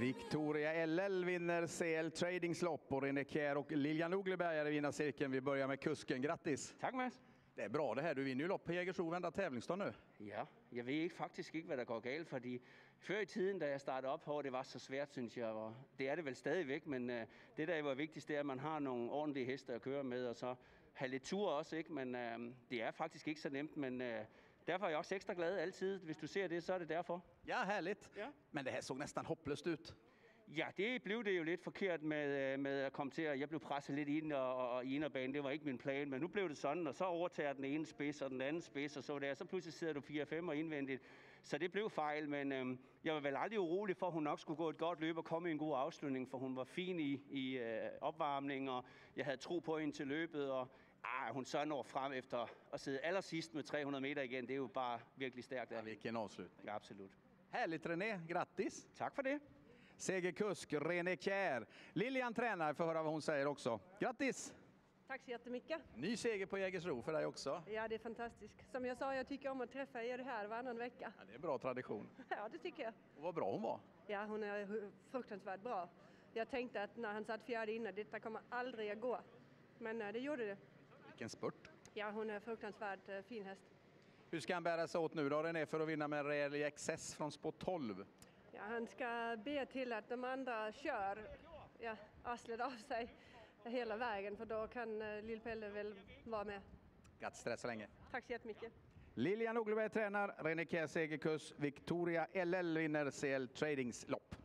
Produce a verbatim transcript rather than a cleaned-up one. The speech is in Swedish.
Victoria L L vinner C L Tradings lopp och René Kjær och Lilian Ogleberg är i vinnarcirkeln. Vi börjar med kusken. Grattis! Tak, Mads. Det är bra det här. Du vinner ju lopp på Jägersro vända tävlingsdag nu. Ja, jeg ved ikke, faktisk ikke, hvad der går galt, fordi før i tiden, da jeg startede op her, det var så svært, synes jeg. Og det er det vel stadigvæk, men uh, det, der var vigtigst, det er, at man har nogle ordentlige heste at køre med, og så have lidt tur også, ikke? Men uh, det er faktisk ikke så nemt, men uh, derfor er jeg også ekstra glad altid. Hvis du ser det, så er det derfor. Ja, härligt. Ja. Men det här såg nästan hopplöst ut. Ja, det blev det jo lidt forkert med, med at komme til, at jeg blev presset lidt ind og, og, og i inderbanen. Det var ikke min plan, men nu blev det sådan, og så overtager den ene spids og den anden spids, og så der. Så pludselig sidder du fire fem og indvendigt. Så det blev fejl, men øhm, jeg var vel aldrig urolig for, at hun nok skulle gå et godt løb og komme i en god afslutning, for hun var fin i, i øh, opvarmning, og jeg havde tro på hende til løbet, og ah, hun så når frem efter at sidde allersidst med tre hundrede meter igen. Det er jo bare virkelig stærkt. Ja, vilken avslutning. Ja, absolut. Härligt René, grattis! Tak for det. Segerkusk René Kjær. Lilian tränar, för höra vad hon säger också. Grattis! Tack så jättemycket. Ny seger på Jägersro för dig också. Ja, det är fantastiskt. Som jag sa, jag tycker om att träffa er här varannan vecka. Ja, det är en bra tradition. Ja, det tycker jag. Och vad bra hon var. Ja, hon är fruktansvärt bra. Jag tänkte att när han satt fjärde inne, detta kommer aldrig att gå. Men det gjorde det. Vilken spurt. Ja, hon är fruktansvärt fin häst. Hur ska han bära sig åt nu då René för att vinna med Rally Access från spår tolv? Ja, han ska be till att de andra kör ja, arslet av sig hela vägen, för då kan uh, Lill-Pelle väl vara med. Grattis så länge. Tack så jättemycket. Lilian Ogleberg tränar, René Kjær segerkusk, Victoria L L vinner C L Tradings lopp.